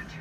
country.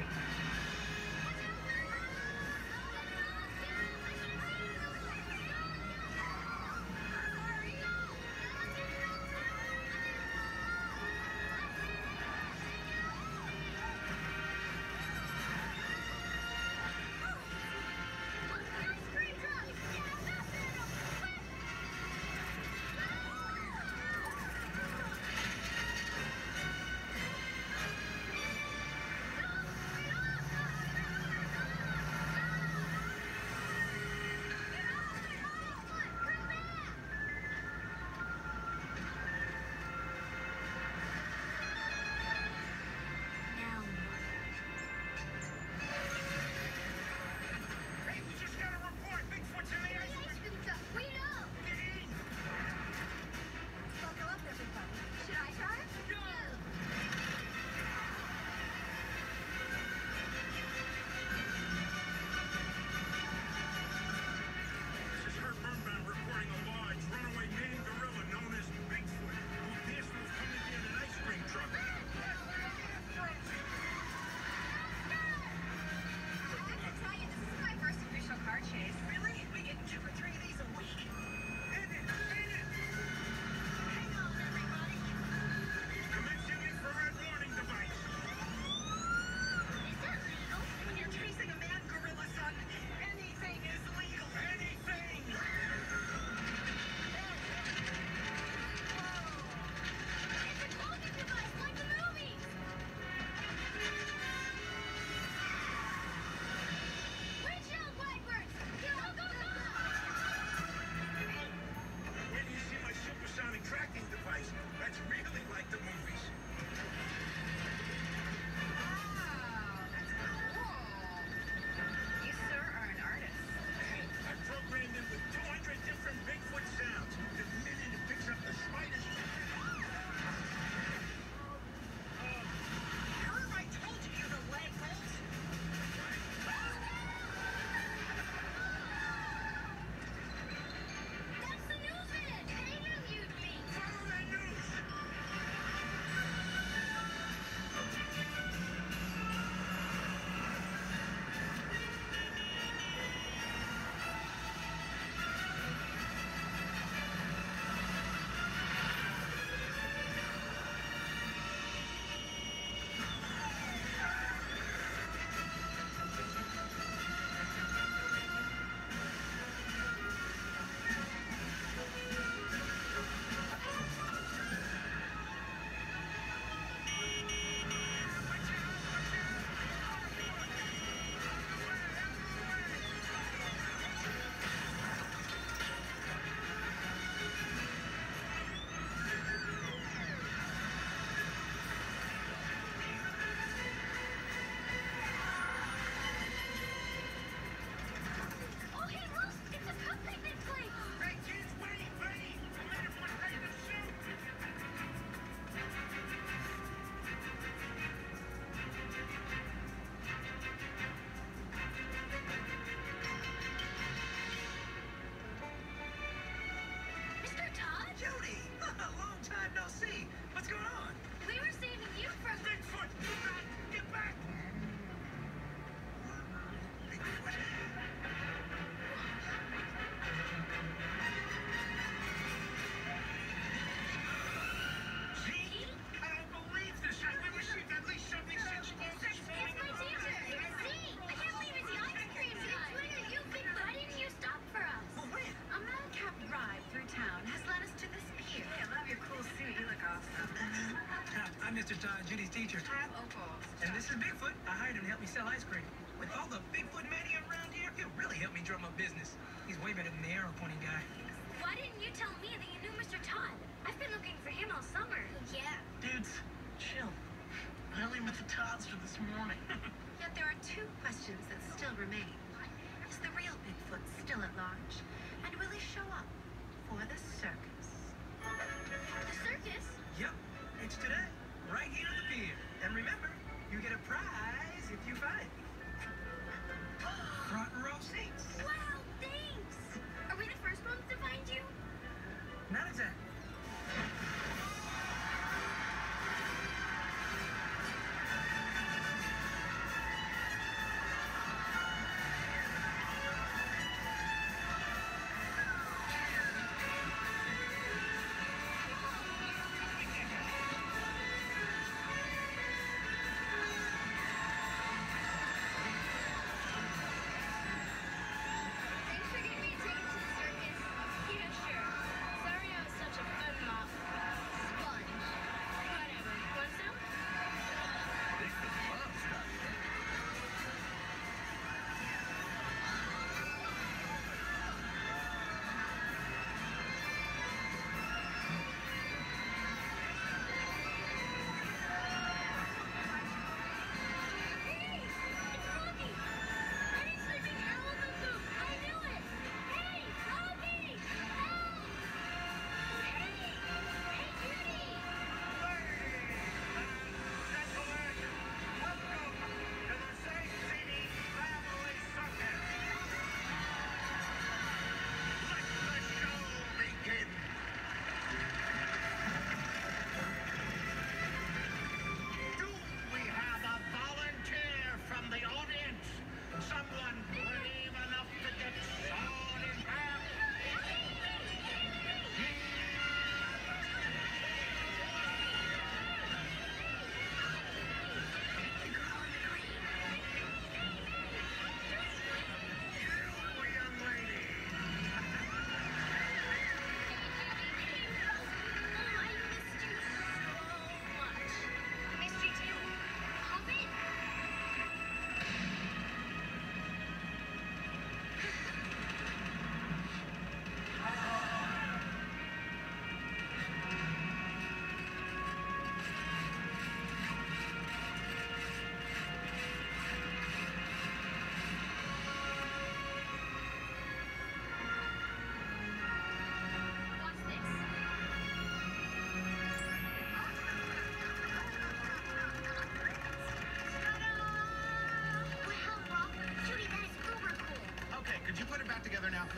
Mr. Todd, Judy's teacher. I'm Opal. And this is Bigfoot. I hired him to help me sell ice cream. With all the Bigfoot mania around here, he'll really help me drum up business. He's way better than the arrow pointing guy. Why didn't you tell me that you knew Mr. Todd? I've been looking for him all summer. Yeah. Dudes, chill. I only met the Todds for this morning. Yet there are two questions that still remain. Is the real Bigfoot still at large? And will he show up for the circus? The circus? Yep, it's today, right here on the pier. And remember, you get a prize if you find it. Front row seats. Wow, thanks! Are we the first ones to find you? Not exactly.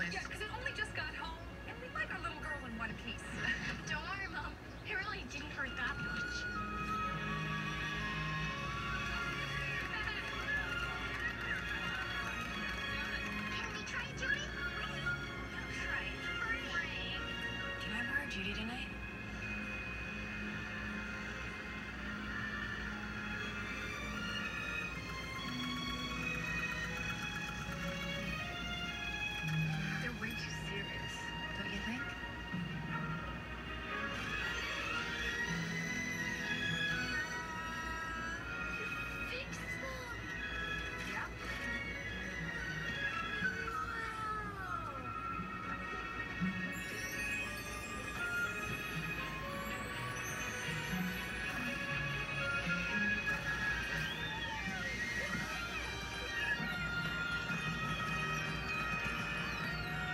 guys. Yeah, because it